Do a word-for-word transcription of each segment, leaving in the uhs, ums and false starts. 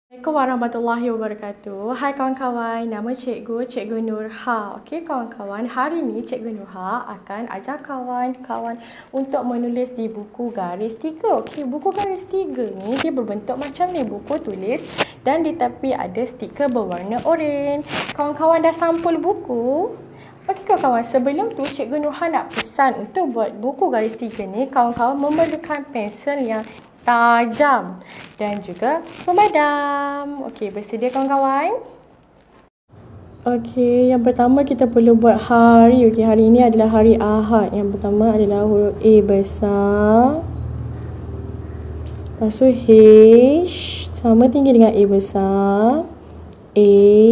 Assalamualaikum warahmatullahi wabarakatuh. Hai kawan-kawan, nama cikgu, Cikgu Nurha. Okey kawan-kawan, hari ni Cikgu Nurha akan ajar kawan-kawan untuk menulis di buku garis tiga. Okey, buku garis tiga ni dia berbentuk macam ni, buku tulis dan di tepi ada stiker berwarna oranye. Kawan-kawan dah sampul buku? Okey kawan-kawan, sebelum tu Cikgu Nurha nak pesan untuk buat buku garis tiga ni, kawan-kawan memerlukan pensel yang tajam dan juga pemadam. Okey, bersedia kawan-kawan? Okey, yang pertama kita perlu buat hari. Okey, hari ini adalah hari Ahad. Yang pertama adalah huruf A besar. Lepas tu H sama tinggi dengan A besar. A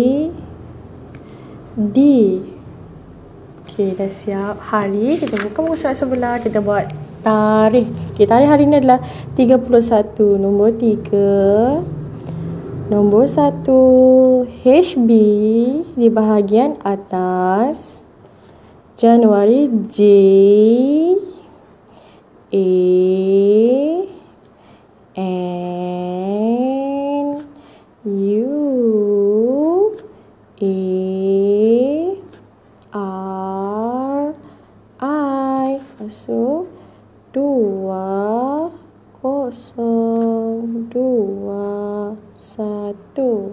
D. Okey, dah siap. Hari, kita buka muka surat sebelah, kita buat tarikh. Okay, tarikh hari ini adalah tiga puluh satu. Nombor tiga. Nombor satu. H B di bahagian atas. Januari J. A. N. U. A. R. I. So dua, kosong, dua, satu.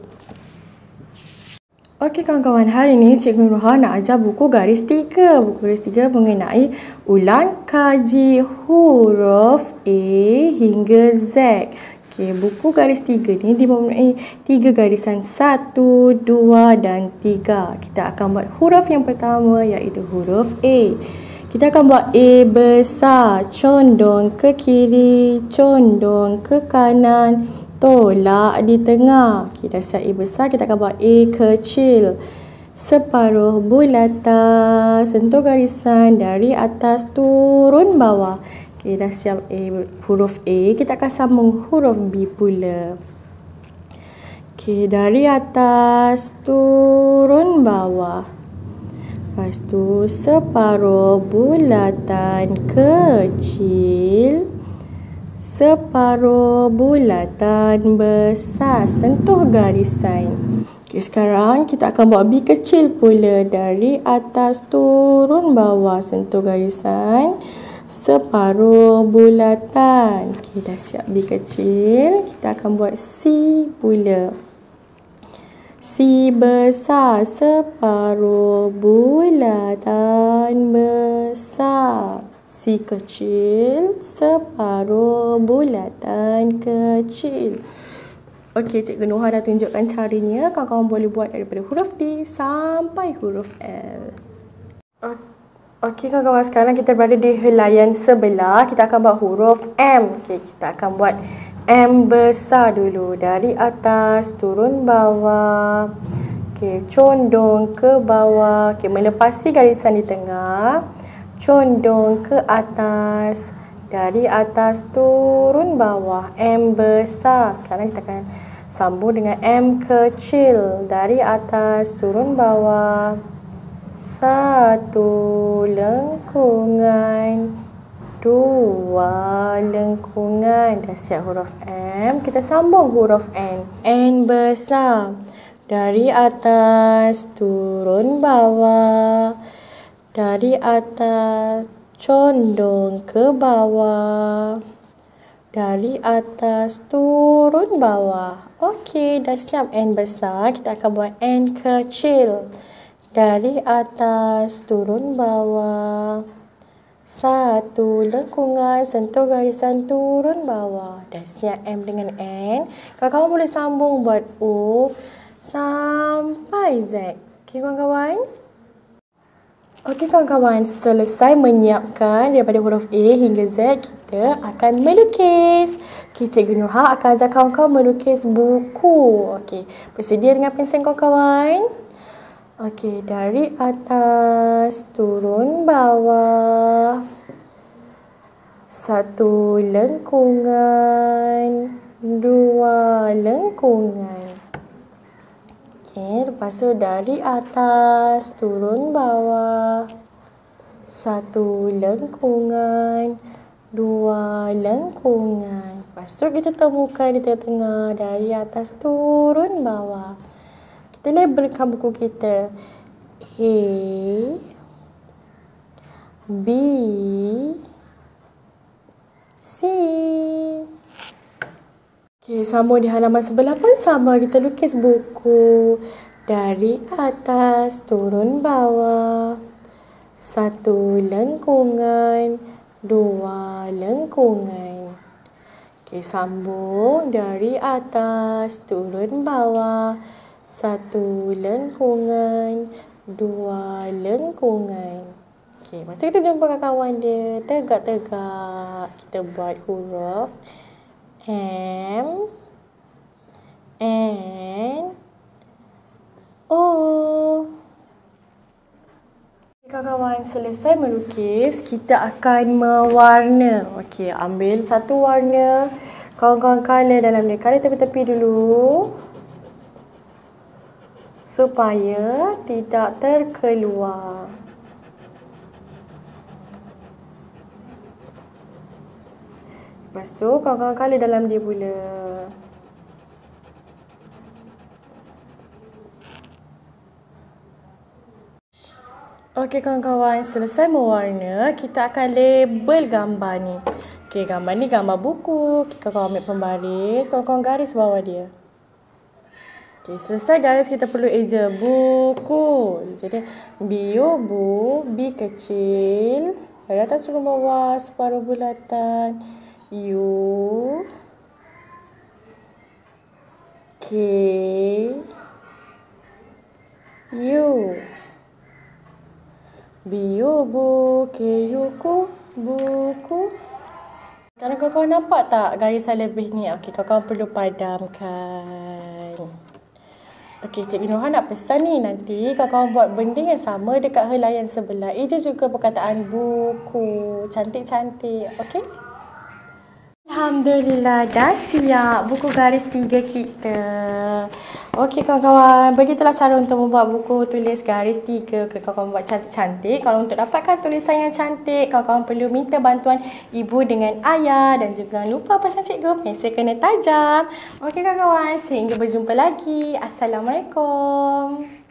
Okey kawan-kawan, hari ni Cikgu Nurha nak ajar buku garis tiga. Buku garis tiga mengenai ulang kaji huruf A hingga Z. Okey, buku garis tiga ni dia mempunyai tiga garisan, satu, dua dan tiga. Kita akan buat huruf yang pertama iaitu huruf A. Kita akan buat A besar, condong ke kiri, condong ke kanan, tolak di tengah. Okay, dah siap A besar, kita akan buat A kecil. Separuh bulatan, sentuh garisan dari atas turun bawah. Okay, dah siap A, huruf A, kita akan sambung huruf B pula. Okay, dari atas turun bawah. Lepas tu separuh bulatan kecil, separuh bulatan besar, sentuh garisan. Okay, sekarang kita akan buat B kecil pula, dari atas turun bawah, sentuh garisan, separuh bulatan. Okay, dah siap B kecil, kita akan buat C pula. C besar, separuh bulatan besar. C kecil, separuh bulatan kecil. Okey, Cikgu Nurha dah tunjukkan caranya. Kawan-kawan boleh buat daripada huruf D sampai huruf L. Okey kawan-kawan, sekarang kita berada di helaian sebelah. Kita akan buat huruf M. Okey, kita akan buat M besar dulu, dari atas turun bawah. Okey, condong ke bawah. Okey, melepasi garisan di tengah. Condong ke atas, dari atas turun bawah. M besar. Sekarang kita akan sambung dengan M kecil, dari atas turun bawah. Satu lengkungan, dua lengkungan. Dah siap huruf M. Kita sambung huruf N. N besar, dari atas turun bawah, dari atas condong ke bawah, dari atas turun bawah. Okey, dah siap N besar. Kita akan buat N kecil, dari atas turun bawah. Satu lengkungan, sentuh garisan turun bawah. Dah siap M dengan N. Kawan-kawan boleh sambung buat O sampai Z. Okey kawan-kawan? Okey kawan-kawan, selesai menyiapkan daripada huruf A hingga Z, kita akan melukis. Okey, Cikgu Nurha akan ajar kawan-kawan melukis buku. Okey, bersedia dengan pensel kawan-kawan? Okey, dari atas turun bawah. Satu lengkungan, dua lengkungan. Okey, lepas tu dari atas turun bawah. Satu lengkungan, dua lengkungan. Lepas tu kita temukan di tengah-tengah dari atas turun bawah. Kita labelkan buku kita. A, B, C. Okey, sama di halaman sebelah pun sama. Kita lukis buku dari atas turun bawah. Satu lengkungan, dua lengkungan. Okey, sambung dari atas turun bawah. Satu lengkungan, dua lengkungan. Okey, masa kita jumpa kawan dia, tegak-tegak kita buat huruf M, N, O. Kawan-kawan, selesai melukis, kita akan mewarna. Okey, ambil satu warna. Kawan-kawan color dalam dia. Color tepi-tepi dulu. Supaya tidak terkeluar. Lepas tu, kawan-kawan color dalam dia pula. Okey kawan-kawan, selesai mewarna, kita akan label gambar ni. Okey, gambar ni gambar buku. Kawan-kawan ambil pembaris, kawan-kawan garis bawah dia. Okey, selesai garis kita perlu eja buku. Jadi, biu bu, B kecil. Dari atas turun bawah, separuh bulatan. U, K, U. Biu bu, K, U, ku, buku. Sekarang kawan-kawan nampak tak garisan lebih ni? Okey, kawan-kawan perlu padamkan. Okey, Cikgu Nurhan nak pesan ni, nanti kawan-kawan buat benda yang sama dekat helaian sebelah. Eja juga perkataan buku. Cantik-cantik. Okey? Alhamdulillah, dah siap buku garis tiga kita. Okey kawan-kawan, begitulah cara untuk membuat buku tulis garis tiga. Kawan-kawan buat cantik-cantik. Kalau untuk dapatkan tulisan yang cantik, kawan-kawan perlu minta bantuan ibu dengan ayah. Dan juga jangan lupa pesan cikgu, pensel kena tajam. Okey kawan-kawan, sehingga berjumpa lagi. Assalamualaikum.